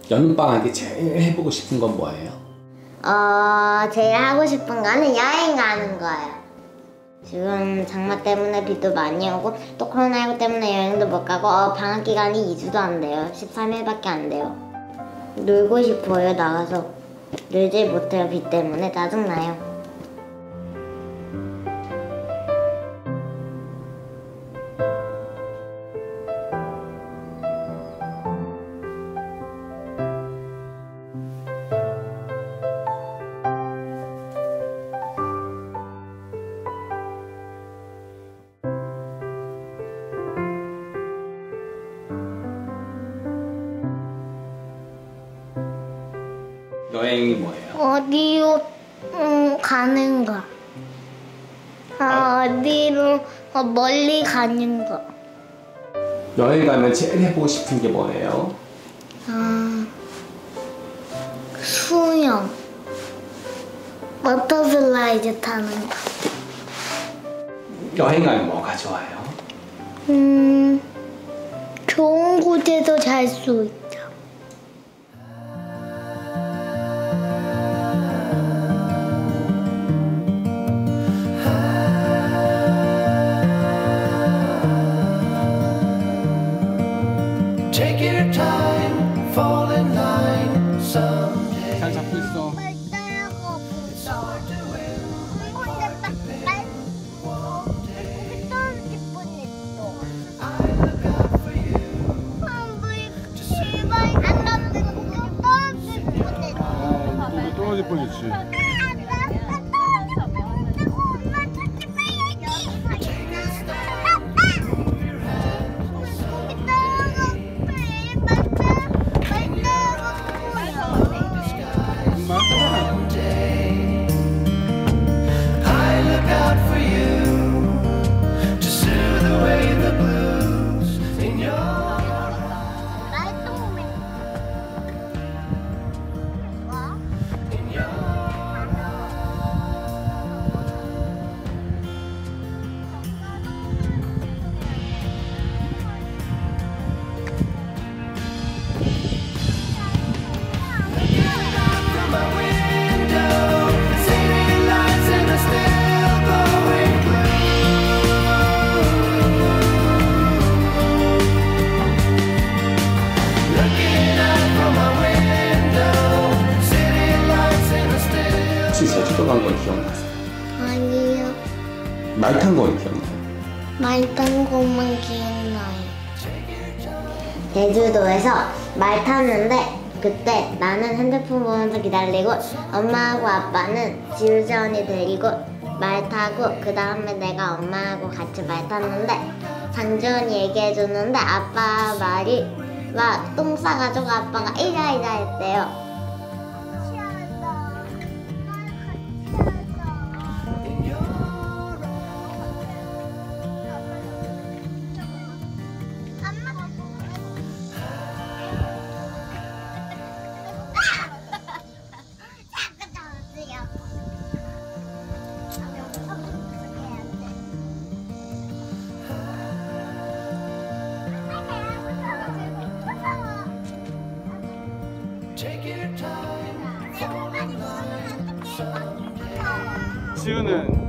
여름방학에 제일 해보고 싶은 건 뭐예요? 제일 하고 싶은 거는 여행 가는 거예요. 지금 장마 때문에 비도 많이 오고 또 코로나19 때문에 여행도 못 가고 방학 기간이 2주도 안 돼요. 13일밖에 안 돼요. 놀고 싶어요. 나가서 놀지 못해요. 비 때문에 짜증나요. 여행이 뭐예요? 어디로 가는 거. 어디로 멀리 가는 거. 여행 가면 제일 해보고 싶은 게 뭐예요? 수영. 버터플라이즈 타는 거. 여행 가면 뭐가 좋아요? 좋은 곳에서 잘 수 있죠. 잘 잡고 있어. 떨어질 뻔했지. 혹시 제주도 간 건 기억나세요? 아니요. 말 탄 건 기억나요? 말 탄 것만 기억나요. 제주도에서 말 탔는데 그때 나는 핸드폰 보면서 기다리고 엄마하고 아빠는 지우자 언니 데리고 말 타고 그 다음에 내가 엄마하고 같이 말 탔는데 장주언니 얘기해줬는데 아빠 말이 막 똥 싸가지고 아빠가 이라이라 했대요. 지우는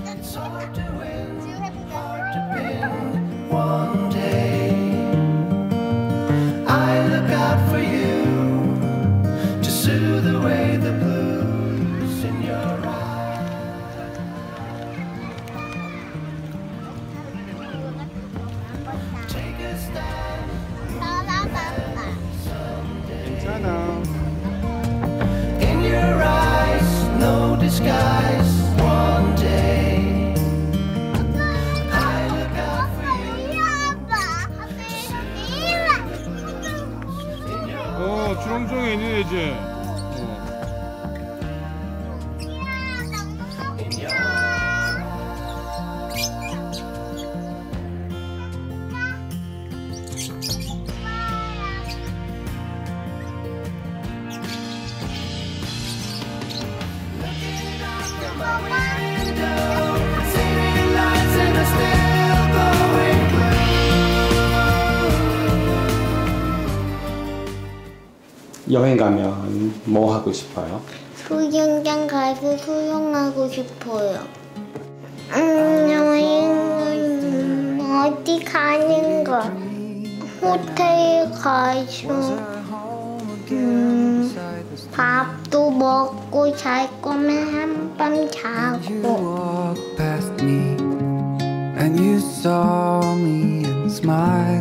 괜찮아. In your eyes, no disguise. One day, I look out for you. 주렁주렁이 있는 애지. 여행 가면 뭐 하고 싶어요? 수영장 가서 수영하고 싶어요. 여행은 어디 가는 거? 호텔 가서 밥도 먹고 잘 거면 한밤 자고. past me and you saw me and smiled.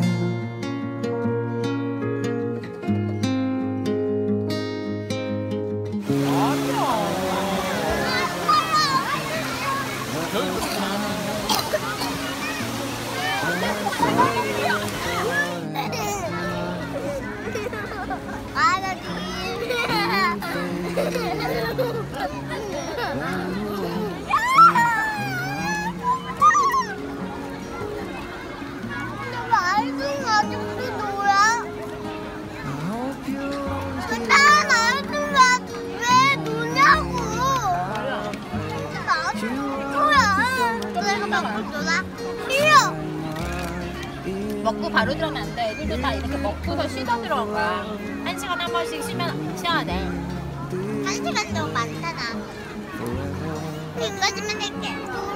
먹고 바로 들어가면 안 돼. 애들도 다 이렇게 먹고서 쉬다 들어간 거야. 1시간에 한 번씩 쉬어야 돼. 1시간 너무 많잖아. 여기까지만 할게.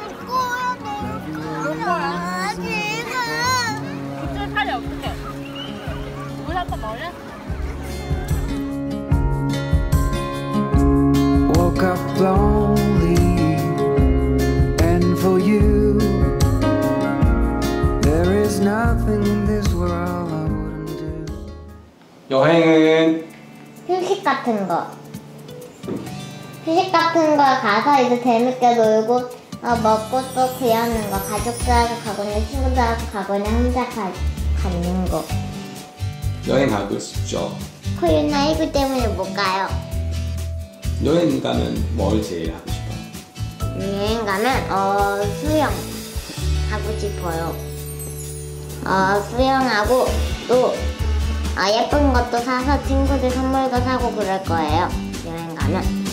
놀 거야. 지금. 그쪽 팔이 어떡해? 물 한 번 먹을래? Woke up lonely, and for you, there is nothing in this world I wouldn't do. 여행은 휴식 같은 거. 휴식 같은 거 가서 이제 재밌게 놀고 먹고 또 그러는 거. 가족들하고 가거나 친구들하고 가거나 혼자 가는 거. 여행 가고 싶죠. 코로나19 때문에 못 가요. 여행 가면 뭘 제일 하고 싶어요? 여행 가면 수영 하고 싶어요. 수영하고 또 예쁜 것도 사서 친구들 선물도 사고 그럴 거예요. 여행 가면.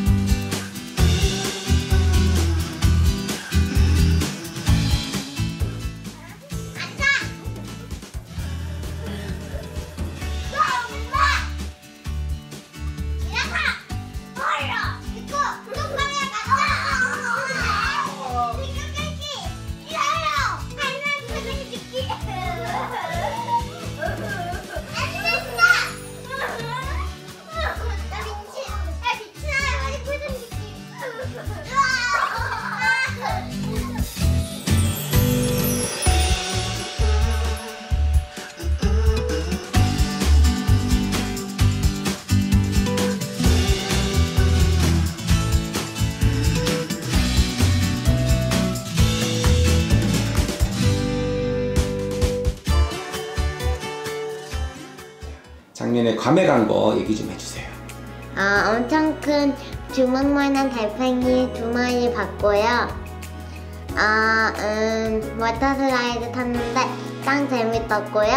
작년에 괌에 간 거 얘기 좀 해주세요. 엄청 큰 주먹만한 달팽이 2마리 봤고요. 워터 슬라이드 탔는데 짱 재밌었고요.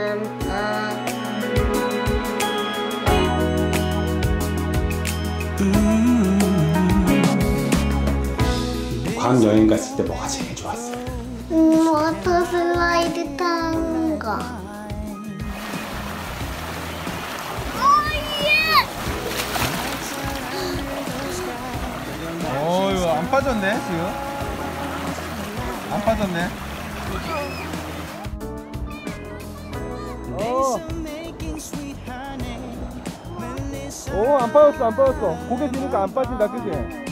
괌 여행 갔을 때 뭐가 제일 좋았어요? 워터 슬라이드 탄 거. 이거 안 빠졌네 지금. 안 빠졌네. 안 빠졌어 안 빠졌어. 고개 드니까 안 빠진다 그지?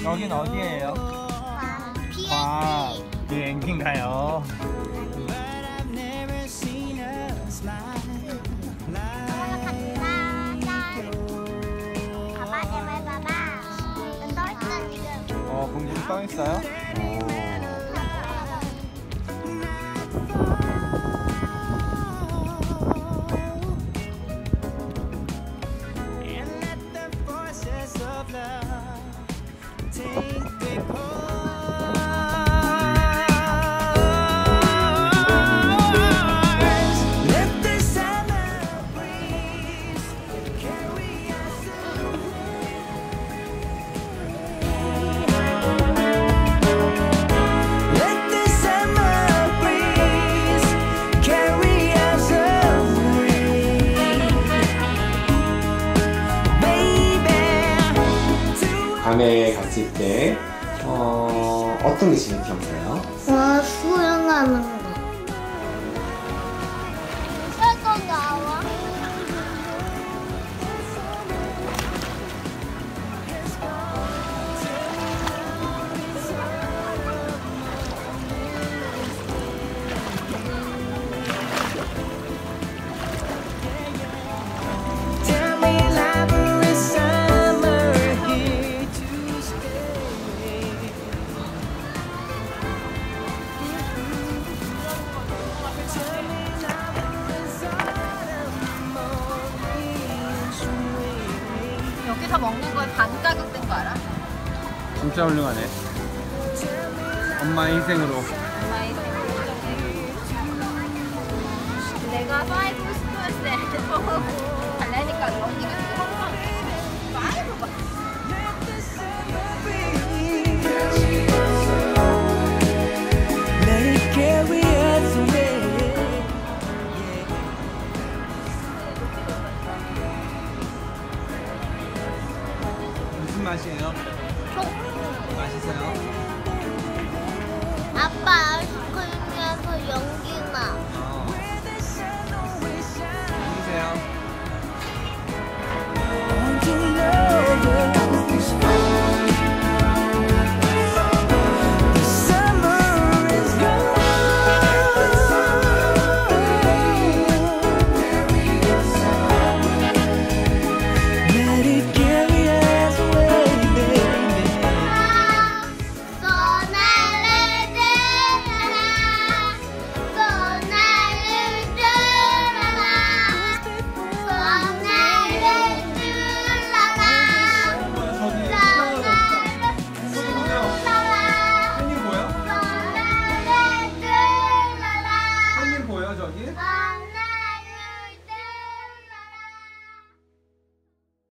여긴 어디예요? 비행기. 비행기인가요? 공중에 떠 있어요? 밤에 갔을 때 어떤 게 제일 기억나요? 수영하는 거. 새거 나와. 여기서 먹는 거에 반 가격 된 거 알아? 진짜 훌륭하네. 엄마의 희생으로. 엄마의 내가 파이브 스푼에 먹고 달라니까 언니가 지금 허무하네. 파이브 봐. 무슨 맛이에요? 맛있어요? 아빠 아이스크림이라서 연기 나.